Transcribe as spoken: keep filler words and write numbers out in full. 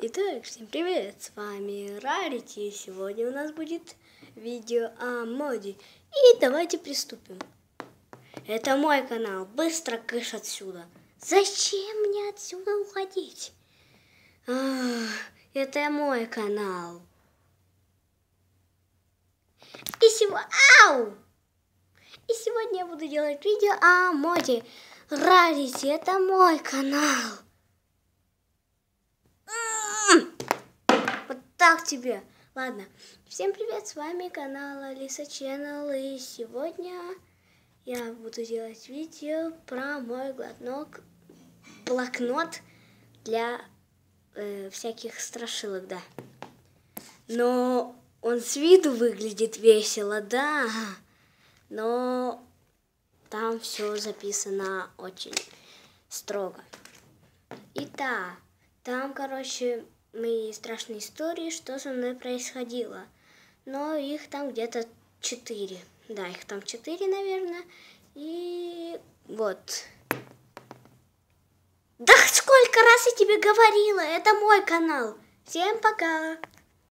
Итак, всем привет, с вами Рарити. Сегодня у нас будет видео о моде. И давайте приступим. Это мой канал, быстро кыш отсюда. Зачем мне отсюда уходить? Ах, это мой канал. И сегодня... Ау! И сегодня я буду делать видео о моде. Рарити, это мой канал. Вот так тебе. Ладно. Всем привет, с вами канал Алиса Channel. И сегодня я буду делать видео про мой блокнот, блокнот для э, всяких страшилок, да. Но он с виду выглядит весело, да. Но там все записано очень строго. Итак, там, короче, мои страшные истории, что со мной происходило. Но их там где-то четыре. Да, их там четыре, наверное. И вот. Да сколько раз я тебе говорила, это мой канал. Всем пока.